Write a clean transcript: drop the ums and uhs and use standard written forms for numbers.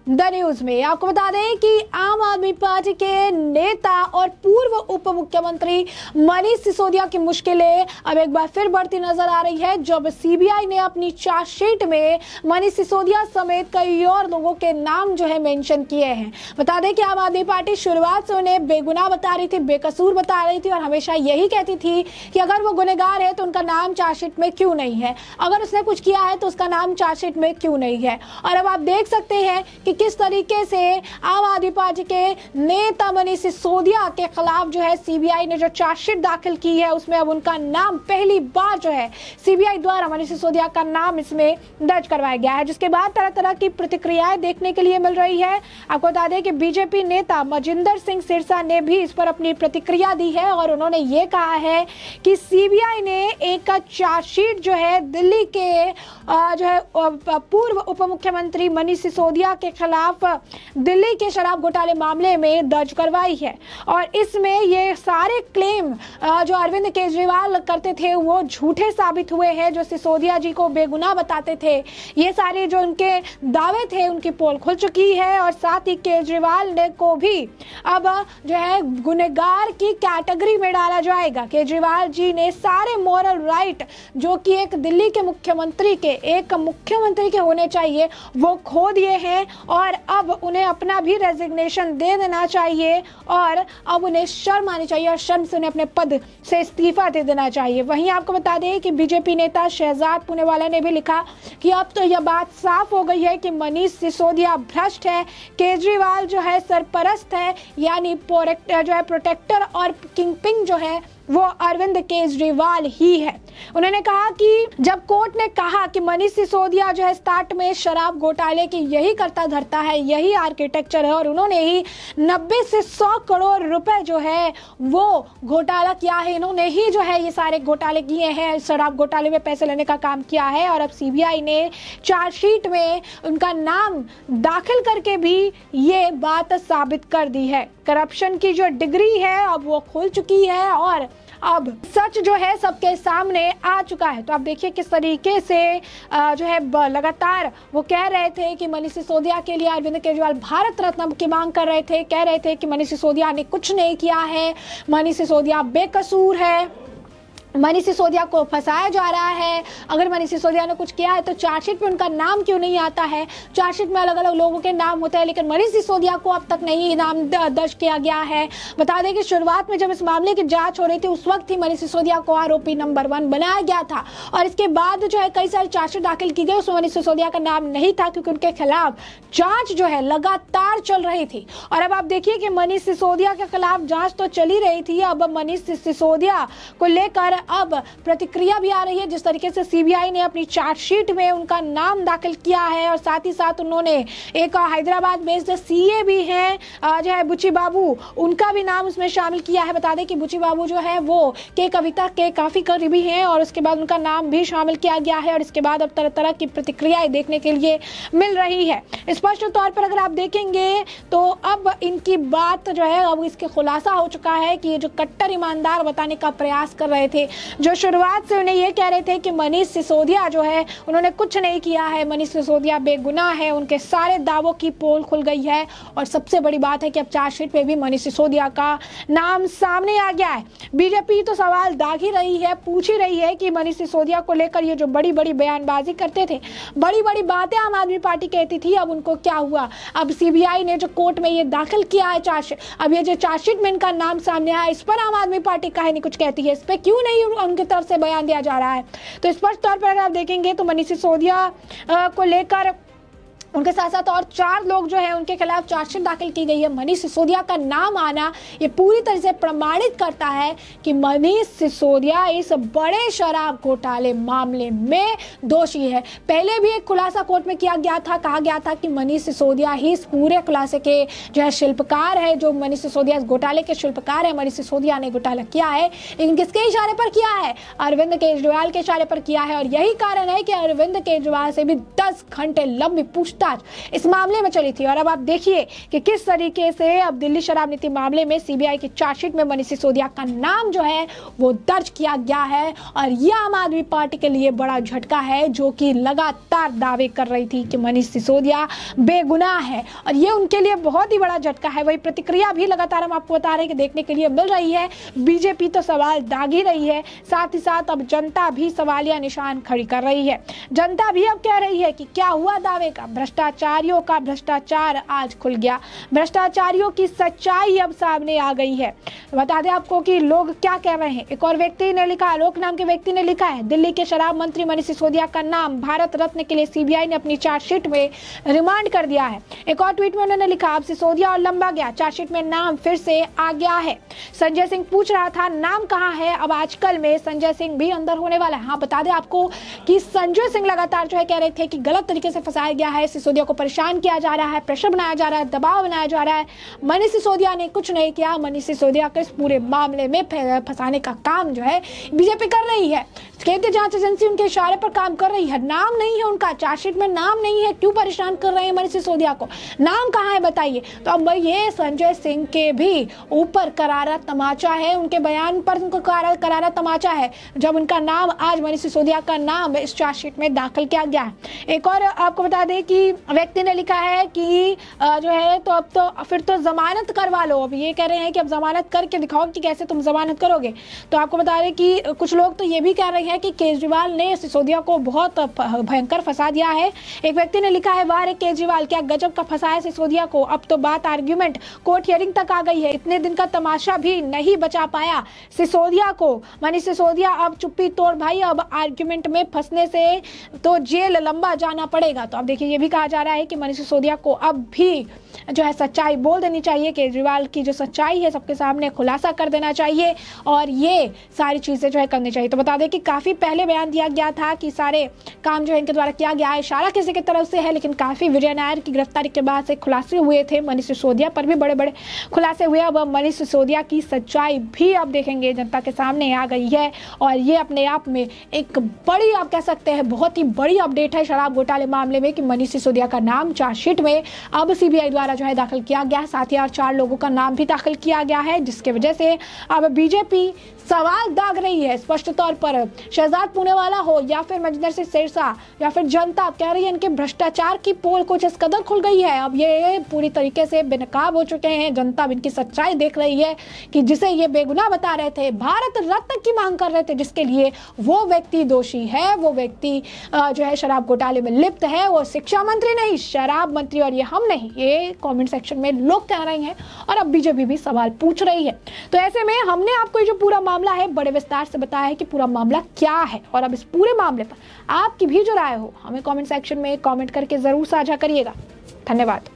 The news में आपको बता दें कि आम आदमी पार्टी के नेता और पूर्व उप मुख्यमंत्री मनीष सिसोदिया की मुश्किलें अब एक बार फिर बढ़ती नजर आ रही है, जब सीबीआई ने अपनी चार्जशीट में मनीष सिसोदिया समेत कई और लोगों के नाम जो है मेंशन किए हैं। बता दें कि आम आदमी पार्टी शुरुआत से उन्हें बेगुनाह बता रही थी, बेकसूर बता रही थी और हमेशा यही कहती थी कि अगर वो गुनहगार है तो उनका नाम चार्जशीट में क्यों नहीं है, अगर उसने कुछ किया है तो उसका नाम चार्जशीट में क्यों नहीं है। और अब आप देख सकते हैं कि किस तरीके से आम आदमी पार्टी के नेता मनीष सिसोदिया के खिलाफ जो है सीबीआई ने जो चार्जशीट दाखिल की है उसमें अब उनका नाम पहली बार जो है सीबीआई द्वारा मनीष सिसोदिया का नाम इसमें दर्ज करवाया गया है, जिसके बाद तरह तरह की प्रतिक्रियाएं देखने के लिए मिल रही है। आपको बता दें कि बीजेपी नेता मजिंदर सिंह सिरसा ने भी इस पर अपनी प्रतिक्रिया दी है और उन्होंने ये कहा है कि सीबीआई ने एक चार्जशीट जो है दिल्ली के जो है पूर्व उप मुख्यमंत्री मनीष सिसोदिया के खिलाफ दिल्ली के शराब घोटाले मामले में दर्ज करवाई है और इसमें ये सारे क्लेम जो अरविंद केजरीवाल करते थे वो झूठे साबित हुए हैं, जो सिसोदिया जी को बेगुनाह बताते थे। ये सारे जो उनके दावे थे उनकी पोल खुल चुकी है और साथ ही केजरीवाल ने को भी अब जो है गुनहगार की कैटेगरी में डाला जाएगा। केजरीवाल जी ने सारे मॉरल राइट जो कि एक दिल्ली के मुख्यमंत्री के होने चाहिए वो खो दिए हैं और अब उन्हें अपना भी रेजिग्नेशन दे देना चाहिए और अब उन्हें शर्म आनी चाहिए और शर्म से उन्हें अपने पद से इस्तीफा दे देना चाहिए। वहीं आपको बता दें कि बीजेपी नेता शहजाद पुनेवाला ने भी लिखा कि अब तो यह बात साफ हो गई है कि मनीष सिसोदिया भ्रष्ट है, केजरीवाल जो है सरपरस्त है, यानी जो है प्रोटेक्टर और किंगपिन जो है वो अरविंद केजरीवाल ही है। उन्होंने कहा कि जब कोर्ट ने कहा कि मनीष सिसोदिया जो है स्टार्ट में शराब घोटाले की यही करता धरता है, यही आर्किटेक्चर है और उन्होंने ही 90 से 100 करोड़ रुपए जो है वो घोटाला किया है, इन्होंने ही जो है ये सारे घोटाले किए हैं, शराब घोटाले में पैसे लेने का काम किया है और अब सीबीआई ने चार्जशीट में उनका नाम दाखिल करके भी ये बात साबित कर दी है। करप्शन की जो डिग्री है अब वो खुल चुकी है और अब सच जो है सबके सामने आ चुका है। तो आप देखिए किस तरीके से जो है लगातार वो कह रहे थे कि मनीष सिसोदिया के लिए अरविंद केजरीवाल भारत रत्न की मांग कर रहे थे, कह रहे थे कि मनीष सिसोदिया ने कुछ नहीं किया है, मनीष सिसोदिया बेकसूर है, मनीष सिसोदिया को फंसाया जा रहा है, अगर मनीष सिसोदिया ने कुछ किया है तो चार्जशीट में उनका नाम क्यों नहीं आता है। चार्जशीट में अलग अलग लोगों के नाम होते हैं लेकिन मनीष सिसोदिया को अब तक नहीं नाम दर्ज किया गया है। बता दें कि शुरुआत में जब इस मामले की जांच हो रही थी उस वक्त ही मनीष सिसोदिया को आरोपी नंबर 1 बनाया गया था और इसके बाद जो है कई सारी चार्जशीट दाखिल की गई, उसमें मनीष सिसोदिया का नाम नहीं था क्योंकि उनके खिलाफ जांच जो है लगातार चल रही थी। और अब आप देखिए कि मनीष सिसोदिया के खिलाफ जांच तो चली रही थी, अब मनीष सिसोदिया को लेकर अब प्रतिक्रिया भी आ रही है। जिस तरीके से सीबीआई ने अपनी चार्जशीट में उनका नाम दाखिल किया है और साथ ही साथ उन्होंने एक हैदराबाद बेस्ड सीए भी हैं जो है बुची बाबू, उनका भी नाम उसमें शामिल किया है। बता दें कि बुची बाबू जो है वो के कविता के काफी करीबी हैं और उसके बाद उनका नाम भी शामिल किया गया है और इसके बाद अब तरह तरह की प्रतिक्रियाएं देखने के लिए मिल रही है। स्पष्ट तौर पर अगर आप देखेंगे तो अब इनकी बात जो है अब इसके खुलासा हो चुका है कि ये जो कट्टर ईमानदार बताने का प्रयास कर रहे थे, जो शुरुआत से उन्हें ये कह रहे थे कि मनीष सिसोदिया जो है उन्होंने कुछ नहीं किया है, मनीष सिसोदिया बेगुनाह है, उनके सारे दावों की पोल खुल गई है और सबसे बड़ी बात है कि अब चार्जशीट में भी मनीष सिसोदिया का नाम सामने आ गया है। बीजेपी तो सवाल दाग ही रही है, पूछ ही रही है कि मनीष सिसोदिया को लेकर ये जो बड़ी बड़ी बयानबाजी करते थे, बड़ी बड़ी बातें आम आदमी पार्टी कहती थी, अब उनको क्या हुआ। अब सीबीआई ने जो कोर्ट में ये दाखिल किया है चार्जशीट, अब ये जो चार्जशीट में इनका नाम सामने आया इस पर आम आदमी पार्टी काहे नहीं कुछ कहती है, इस पर क्यों नहीं उनकी तरफ से बयान दिया जा रहा है। तो स्पष्ट तौर पर अगर आप देखेंगे तो मनीष सिसोदिया को लेकर उनके साथ साथ और 4 लोग जो है उनके खिलाफ चार्जशीट दाखिल की गई है। मनीष सिसोदिया का नाम आना ये पूरी तरह से प्रमाणित करता है कि मनीष सिसोदिया इस बड़े शराब घोटाले मामले में दोषी है। पहले भी एक खुलासा कोर्ट में किया गया था, कहा गया था कि मनीष सिसोदिया ही इस पूरे खुलासे के जो है शिल्पकार है, जो मनीष सिसोदिया इस घोटाले के शिल्पकार है, मनीष सिसोदिया ने घोटाला किया है, लेकिन किसके इशारे पर किया है, अरविंद केजरीवाल के इशारे पर किया है और यही कारण है कि अरविंद केजरीवाल से भी 10 घंटे लंबी पूछताछ पूछताछ इस मामले में चली थी। और अब आप देखिए कि किस तरीके से अब दिल्ली शराब नीति मामले में सीबीआई की चार्जशीट में मनीष सिसोदिया का नाम जो है वो दर्ज किया गया है। और यह आम आदमी पार्टी के लिए बड़ा झटका है, जो कि लगातार दावे कर रही थी कि मनीष सिसोदिया बेगुनाह है, और ये उनके लिए बहुत ही बड़ा झटका है। वही प्रतिक्रिया भी लगातार हम आपको बता रहे हैं कि देखने के लिए मिल रही है। बीजेपी तो सवाल दाग ही रही है, साथ ही साथ अब जनता भी सवालिया निशान खड़ी कर रही है। जनता भी अब कह रही है कि क्या हुआ दावे का, भ्रष्टाचारियों का भ्रष्टाचार आज खुल गया, भ्रष्टाचारियों की सच्चाई अब सामने आ गई है। बता दें आपको कि लोग क्या कह रहे हैं। एक और व्यक्ति ने लिखा, आलोक नाम के व्यक्ति ने लिखा है, दिल्ली के शराब मंत्री मनीष सिसोदिया का नाम भारत रत्न के लिए सीबीआई ने अपनी चार्जशीट में रिमांड कर दिया है। एक और ट्वीट में उन्होंने लिखा, अब सिसोदिया और लंबा गया, चार्जशीट में नाम फिर से आ गया है। संजय सिंह पूछ रहा था नाम कहां है, अब आजकल में संजय सिंह भी अंदर होने वाला है। हाँ, बता दें आपको कि संजय सिंह लगातार जो है कह रहे थे कि गलत तरीके से फंसाया गया है, सिसोदिया को परेशान किया जा रहा है, प्रेशर बनाया जा रहा है, दबाव बनाया जा रहा है। मनीष सिसोदिया ने कुछ नहीं किया। मनीष सिसोदिया को इस पूरे मामले में फंसाने का काम जो है बीजेपी कर रही है। केंद्रीय जांच एजेंसी उनके इशारे पर काम कर रही है। नाम नहीं है उनका, चार्जशीट में नाम नहीं है, क्यों परेशान कर रहे हैं मनीष सिसोदिया को, नाम कहां है बताइए। तो अब ये संजय सिंह के भी ऊपर करारा तमाचा है, उनके बयान पर उनको करारा तमाचा है, जब उनका नाम आज मनीष सिसोदिया का नाम इस चार्जशीट में दाखिल किया गया है। एक और आपको बता दें कि व्यक्ति ने लिखा है कि जो है तो अब तो फिर तो जमानत करवा लो। अब ये कह रहे हैं कि अब जमानत करके दिखाओ कि कैसे तुम जमानत करोगे। तो आपको बता दें कि कुछ लोग तो ये भी कह रहे हैं कि केजरीवाल ने सिसोदिया को बहुत भयंकर फंसा दिया है। एक व्यक्ति ने लिखा है, वाह रे केजरीवाल, क्या गजब का फंसाया सिसोदिया को, अब तो बात आर्ग्यूमेंट कोर्ट हियरिंग तक आ गई है, इतने दिन का तमाशा भी नहीं बचा पाया सिसोदिया को। मनीष सिसोदिया अब चुप्पी तोड़ भाई, अब आर्ग्यूमेंट में फंसने से तो जेल लंबा जाना पड़ेगा। तो अब देखिए ये भी कहा जा रहा है कि मनीष सिसोदिया को अब भी जो है सच्चाई बोल देनी चाहिए, केजरीवाल की जो सच्चाई है सबके सामने खुलासा कर देना चाहिए, और ये सारी चीजें जो है करनी चाहिए। तो बता दें कि काफी पहले बयान दिया गया था कि सारे काम जो है इनके द्वारा किया गया है, इशारा किसी की तरफ से है, लेकिन काफी विजय नायर की गिरफ्तारी के बाद से खुलासे हुए थे। मनीष सिसोदिया पर भी बड़े बड़े खुलासे हुए। अब मनीष सिसोदिया की सच्चाई भी अब देखेंगे जनता के सामने आ गई है, और ये अपने आप में एक बड़ी, आप कह सकते हैं बहुत ही बड़ी अपडेट है शराब घोटाले मामले में, कि मनीष सिसोदिया का नाम चार्जशीट में अब सीबीआई द्वारा जो है दाखिल किया गया है। साथ ही और 4 लोगों का नाम भी दाखिल किया गया है, जिसके वजह से अब बीजेपी सवाल दाग रही है स्पष्ट तौर पर। शहजाद पूनेवाला हो या फिर मजिंदर सिंह सिरसा या फिर जनता कह रही है इनके भ्रष्टाचार की पोल कुछ इस कदर खुल गई है, अब ये पूरी तरीके से बेनकाब हो चुके हैं। जनता अब इनकी सच्चाई देख रही है कि जिसे ये बेगुनाह बता रहे थे, भारत रत्न की मांग कर रहे थे, जिसके लिए वो व्यक्ति दोषी है, वो व्यक्ति जो है शराब घोटाले में लिप्त है, वो शिक्षा मंत्री नहीं शराब मंत्री, और ये हम नहीं, ये कमेंट सेक्शन में लोग कह रहे हैं, और अब बीजेपी भी सवाल पूछ रही है। तो ऐसे में हमने आपको जो पूरा मामला है बड़े विस्तार से बताया है कि पूरा मामला क्या है, और अब इस पूरे मामले पर आपकी भी जो राय हो हमें कमेंट सेक्शन में कमेंट करके जरूर साझा करिएगा। धन्यवाद।